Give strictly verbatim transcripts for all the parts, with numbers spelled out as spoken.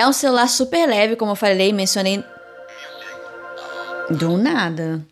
É um celular super leve, como eu falei, mencionei... Do nada.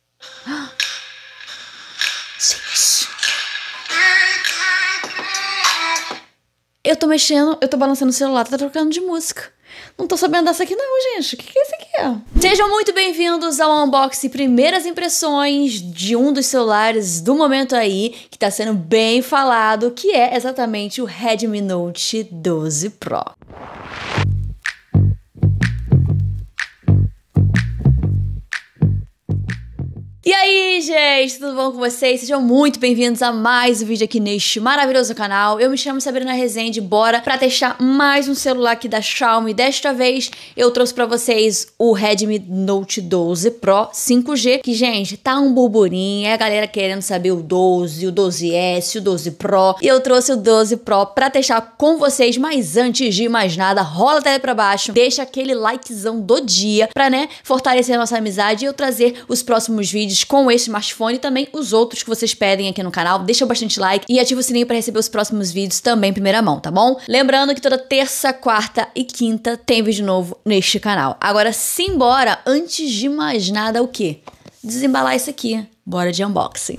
Eu tô mexendo, eu tô balançando o celular, tá trocando de música. Não tô sabendo dessa aqui não, gente. O que que é isso aqui? Sejam muito bem-vindos ao unboxing, primeiras impressões de um dos celulares do momento aí, que tá sendo bem falado, que é exatamente o Redmi Note doze Pro. E aí, gente, tudo bom com vocês? Sejam muito bem-vindos a mais um vídeo aqui neste maravilhoso canal. Eu me chamo Sabrina Rezende, bora pra testar mais um celular aqui da Xiaomi. Desta vez eu trouxe pra vocês o Redmi Note doze Pro cinco G, que, gente, tá um burburinho, é a galera querendo saber o doze, o doze S, o doze Pro, e eu trouxe o doze Pro pra testar com vocês, mas antes de mais nada, rola a tela pra baixo, deixa aquele likezão do dia pra, né, fortalecer a nossa amizade e eu trazer os próximos vídeos com esse smartphone e também os outros que vocês pedem aqui no canal. Deixa bastante like e ativa o sininho para receber os próximos vídeos também em primeira mão, tá bom? Lembrando que toda terça, quarta e quinta tem vídeo novo neste canal. Agora simbora, antes de mais nada, o quê? Desembalar isso aqui. Bora de unboxing.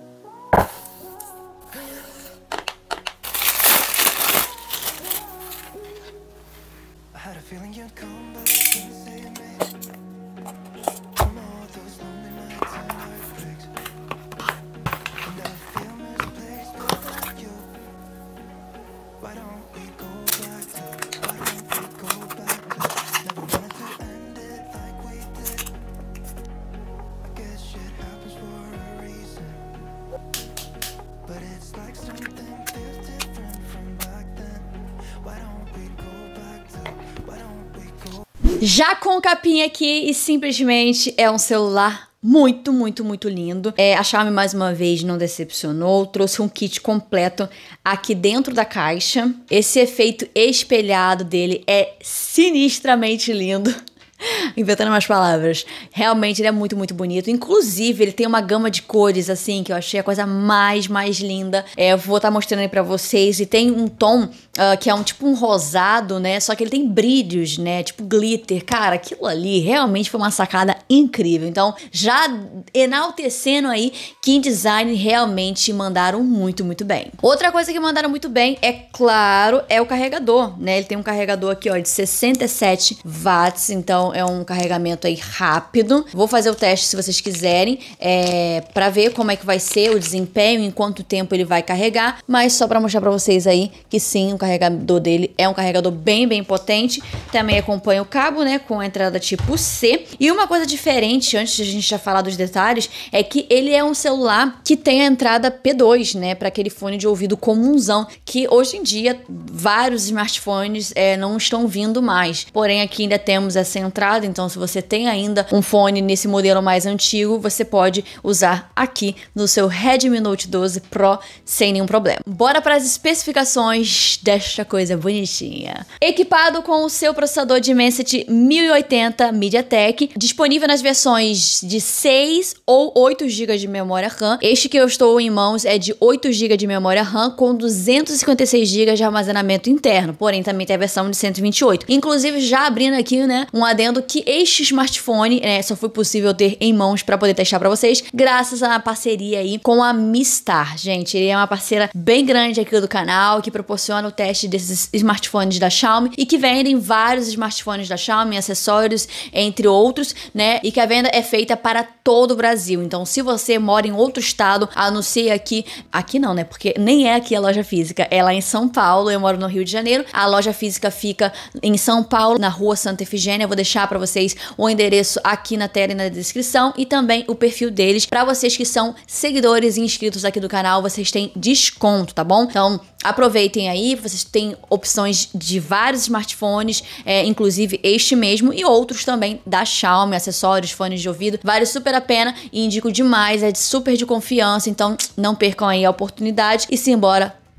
Já com capinha aqui e simplesmente é um celular muito, muito, muito lindo. É, a Xiaomi mais uma vez não decepcionou, trouxe um kit completo aqui dentro da caixa. Esse efeito espelhado dele é sinistramente lindo. Inventando mais palavras. Realmente ele é muito, muito bonito. Inclusive, ele tem uma gama de cores, assim, que eu achei a coisa mais, mais linda. É, eu vou estar mostrando aí pra vocês. E tem um tom uh, que é um tipo um rosado, né? Só que ele tem brilhos, né? Tipo glitter. Cara, aquilo ali realmente foi uma sacada incrível. Então, já enaltecendo aí que em design realmente mandaram muito, muito bem. Outra coisa que mandaram muito bem, é claro, é o carregador, né? Ele tem um carregador aqui, ó, de sessenta e sete watts. Então, é um carregamento aí rápido. Vou fazer o teste se vocês quiserem, é, pra ver como é que vai ser o desempenho, em quanto tempo ele vai carregar, mas só pra mostrar pra vocês aí que sim, o carregador dele é um carregador bem, bem potente. Também acompanha o cabo, né, com a entrada tipo C. E uma coisa diferente, antes de a gente já falar dos detalhes, é que ele é um celular que tem a entrada P dois, né, pra aquele fone de ouvido comunzão, que hoje em dia vários smartphones é, não estão vindo mais. Porém, aqui ainda temos essa entrada. Então, se você tem ainda um fone nesse modelo mais antigo, você pode usar aqui no seu Redmi Note doze Pro sem nenhum problema. Bora para as especificações desta coisa bonitinha. Equipado com o seu processador Dimensity mil e oitenta MediaTek, disponível nas versões de seis ou oito gigas de memória RAM. Este que eu estou em mãos é de oito gigas de memória RAM com duzentos e cinquenta e seis gigas de armazenamento interno, porém também tem a versão de cento e vinte e oito. Inclusive, já abrindo aqui, né, um adendo que este smartphone, né, só foi possível ter em mãos para poder testar para vocês, graças à parceria aí com a Mi Star. Gente, ele é uma parceira bem grande aqui do canal, que proporciona o teste desses smartphones da Xiaomi e que vendem vários smartphones da Xiaomi, acessórios, entre outros, né, e que a venda é feita para todo o Brasil. Então, se você mora em outro estado, anuncia aqui, aqui não, né, porque nem é aqui a loja física, é lá em São Paulo, eu moro no Rio de Janeiro, a loja física fica em São Paulo, na rua Santa Efigênia. Eu vou deixar para vocês o endereço aqui na tela e na descrição e também o perfil deles. Para vocês que são seguidores e inscritos aqui do canal, vocês têm desconto, tá bom? Então aproveitem aí, vocês têm opções de vários smartphones, é, inclusive este mesmo e outros também da Xiaomi, acessórios, fones de ouvido, vale super a pena e indico demais, é de super de confiança, então não percam aí a oportunidade e simbora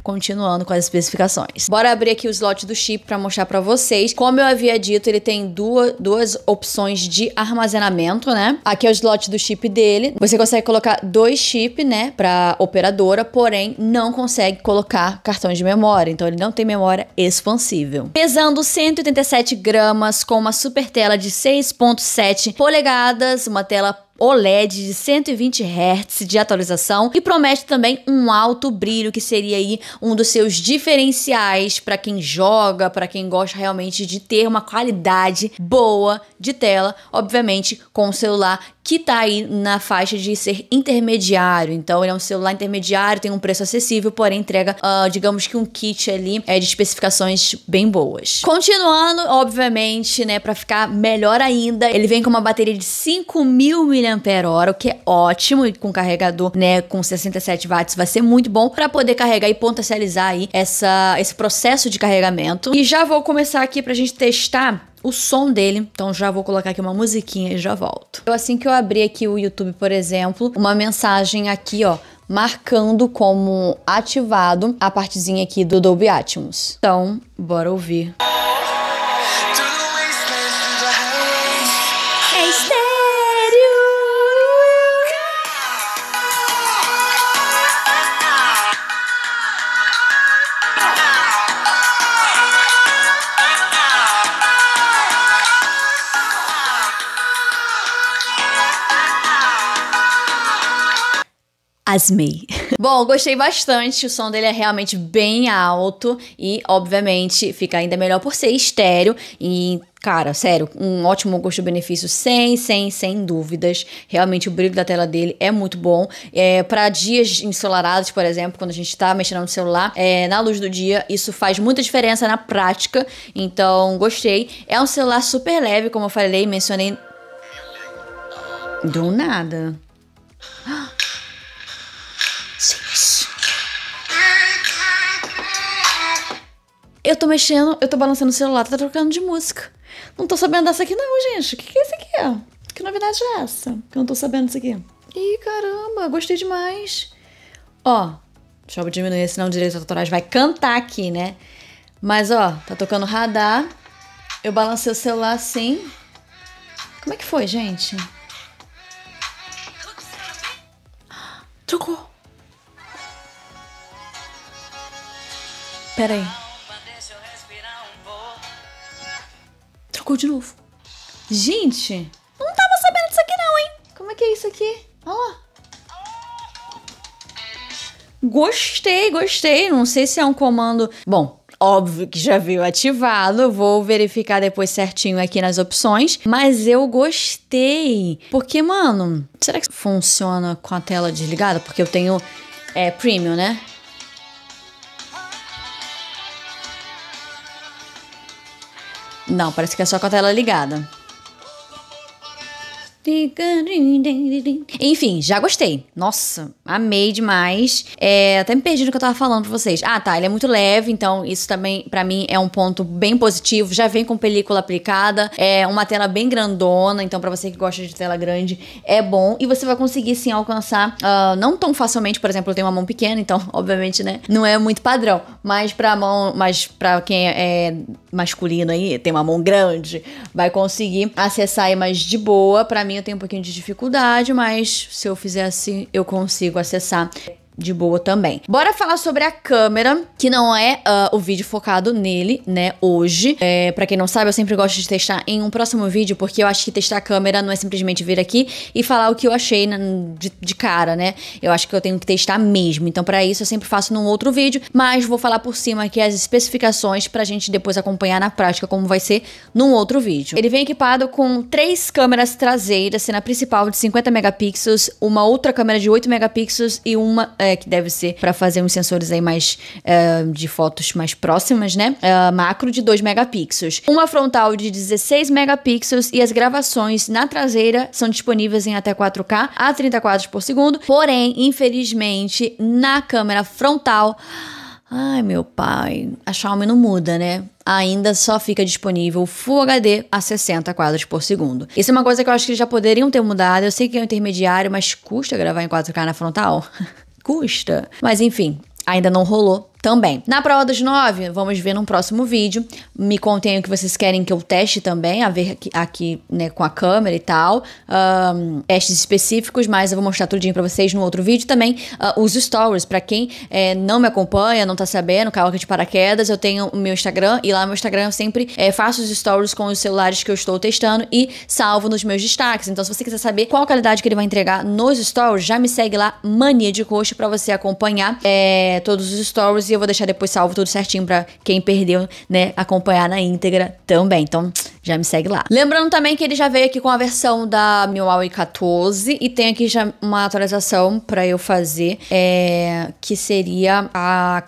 continuando com as especificações. Bora abrir aqui o slot do chip para mostrar para vocês. Como eu havia dito, ele tem duas, duas opções de armazenamento, né? Aqui é o slot do chip dele. Você consegue colocar dois chips, né, para operadora, porém não consegue colocar cartões de memória. Então ele não tem memória expansível. Pesando cento e oitenta e sete gramas, com uma super tela de seis ponto sete polegadas, uma tela O L E D de cento e vinte hertz de atualização e promete também um alto brilho, que seria aí um dos seus diferenciais para quem joga, para quem gosta realmente de ter uma qualidade boa de tela, obviamente com o celular que tá aí na faixa de ser intermediário. Então ele é um celular intermediário, tem um preço acessível, porém entrega, uh, digamos que um kit ali é de especificações bem boas. Continuando, obviamente, né, para ficar melhor ainda, ele vem com uma bateria de cinco mil miliampères-hora, o que é ótimo, e com carregador, né, com sessenta e sete watts vai ser muito bom para poder carregar e potencializar aí essa, esse processo de carregamento. E já vou começar aqui pra gente testar o som dele, então já vou colocar aqui uma musiquinha e já volto. Eu, assim que eu abri aqui o YouTube, por exemplo, uma mensagem aqui, ó, marcando como ativado a partezinha aqui do Dolby Atmos. Então, bora ouvir. É estéreo! Asmei. Bom, gostei bastante, o som dele é realmente bem alto e, obviamente, fica ainda melhor por ser estéreo e, cara, sério, um ótimo custo-benefício, sem, sem, sem dúvidas. Realmente o brilho da tela dele é muito bom. É, para dias ensolarados, por exemplo, quando a gente tá mexendo no celular, é, na luz do dia, isso faz muita diferença na prática, então gostei. É um celular super leve, como eu falei, mencionei... Do nada. Eu tô mexendo, eu tô balançando o celular, tá trocando de música. Não tô sabendo dessa aqui não, gente. O que que é isso aqui? Que novidade é essa? Que eu não tô sabendo disso aqui. Ih, caramba, gostei demais. Ó, deixa eu diminuir, senão o direito autorais vai cantar aqui, né? Mas, ó, tá tocando radar. Eu balancei o celular assim. Como é que foi, gente? Trocou. Pera aí. Trocou de novo. Gente, não tava sabendo disso aqui não, hein? Como é que é isso aqui? Olha lá. Gostei, gostei. Não sei se é um comando... Bom, óbvio que já veio ativado. Vou verificar depois certinho aqui nas opções. Mas eu gostei. Porque, mano, será que funciona com a tela desligada? Porque eu tenho é, Premium, né? Não, parece que é só com a tela ligada. Enfim, já gostei. Nossa, amei demais. É, até me perdi no que eu tava falando pra vocês. Ah, tá, ele é muito leve, então isso também pra mim é um ponto bem positivo. Já vem com película aplicada, é uma tela bem grandona, então pra você que gosta de tela grande é bom. E você vai conseguir sim alcançar, uh, não tão facilmente, por exemplo, eu tenho uma mão pequena, então obviamente, né, não é muito padrão. Mas pra mão, mas pra quem é masculino aí, tem uma mão grande, vai conseguir acessar aí mais de boa. Pra mim eu tenho um pouquinho de dificuldade, mas se eu fizer assim, eu consigo acessar de boa também. Bora falar sobre a câmera, que não é uh, o vídeo focado nele, né, hoje. É, pra quem não sabe, eu sempre gosto de testar em um próximo vídeo, porque eu acho que testar a câmera não é simplesmente vir aqui e falar o que eu achei na, de, de cara, né? Eu acho que eu tenho que testar mesmo. Então, pra isso, eu sempre faço num outro vídeo, mas vou falar por cima aqui as especificações pra gente depois acompanhar na prática como vai ser num outro vídeo. Ele vem equipado com três câmeras traseiras, sendo a principal de cinquenta megapixels, uma outra câmera de oito megapixels e uma... É, que deve ser para fazer uns sensores aí mais uh, de fotos mais próximas, né? Uh, macro de dois megapixels. Uma frontal de dezesseis megapixels e as gravações na traseira são disponíveis em até quatro K a trinta quadros por segundo. Porém, infelizmente, na câmera frontal... Ai, meu pai, a Xiaomi não muda, né? Ainda só fica disponível Full H D a sessenta quadros por segundo. Isso é uma coisa que eu acho que já poderiam ter mudado. Eu sei que é um intermediário, mas custa gravar em quatro K na frontal? Custa. Mas enfim, ainda não rolou. também. Na prova dos nove, vamos ver num próximo vídeo. Me contem o que vocês querem que eu teste também, a ver aqui, aqui né, com a câmera e tal. Um, testes específicos, mas eu vou mostrar tudinho pra vocês no outro vídeo. Também uh, os stories, pra quem é, não me acompanha, não tá sabendo, caiu aqui de paraquedas, eu tenho o meu Instagram, e lá no meu Instagram eu sempre é, faço os stories com os celulares que eu estou testando e salvo nos meus destaques. Então, se você quiser saber qual a qualidade que ele vai entregar nos stories, já me segue lá, Mania de Coxa, pra você acompanhar é, todos os stories, e eu vou deixar depois salvo tudo certinho pra quem perdeu, né, acompanhar na íntegra também. Então, já me segue lá. Lembrando também que ele já veio aqui com a versão da M I U I quatorze e tem aqui já uma atualização pra eu fazer, é, que seria a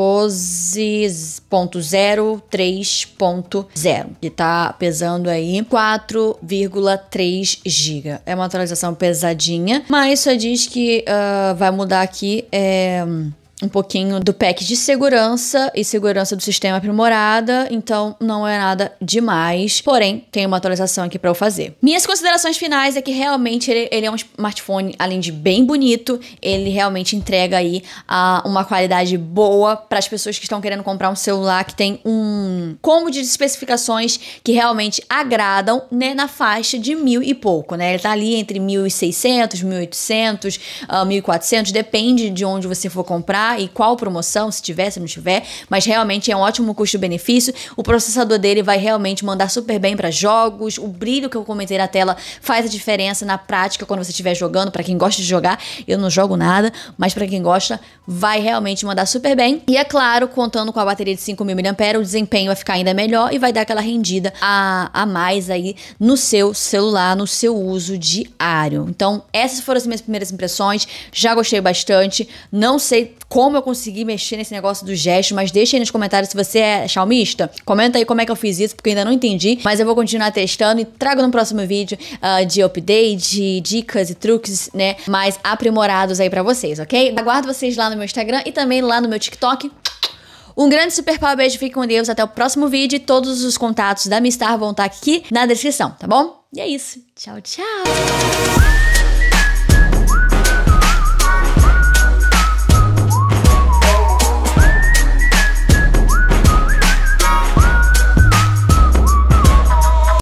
quatorze ponto zero três ponto zero, que tá pesando aí quatro vírgula três gigas. É uma atualização pesadinha, mas só diz que uh, vai mudar aqui é, um pouquinho do pack de segurança e segurança do sistema aprimorada, então não é nada demais, porém tem uma atualização aqui pra eu fazer. Minhas considerações finais é que realmente ele, ele é um smartphone, além de bem bonito, ele realmente entrega aí uh, uma qualidade boa para as pessoas que estão querendo comprar um celular que tem um combo de especificações que realmente agradam, né, na faixa de mil e pouco, né? Ele tá ali entre mil e seiscentos, mil e oitocentos, uh, mil e quatrocentos, depende de onde você for comprar e qual promoção, se tiver, se não tiver, mas realmente é um ótimo custo-benefício. O processador dele vai realmente mandar super bem para jogos, o brilho que eu comentei na tela faz a diferença na prática quando você estiver jogando. Para quem gosta de jogar, eu não jogo nada, mas para quem gosta, vai realmente mandar super bem. E é claro, contando com a bateria de cinco mil miliampères-hora, o desempenho vai ficar ainda melhor e vai dar aquela rendida a, a mais aí no seu celular, no seu uso diário. Então, essas foram as minhas primeiras impressões, já gostei bastante, não sei como eu consegui mexer nesse negócio do gesto, mas deixa aí nos comentários se você é xiaomista. Comenta aí como é que eu fiz isso, porque eu ainda não entendi, mas eu vou continuar testando e trago no próximo vídeo uh, de update, de dicas e truques, né, mais aprimorados aí pra vocês, ok? Aguardo vocês lá no meu Instagram e também lá no meu TikTok. Um grande super power beijo, fique com Deus, até o próximo vídeo, e todos os contatos da Mi Star vão estar aqui na descrição, tá bom? E é isso, tchau, tchau!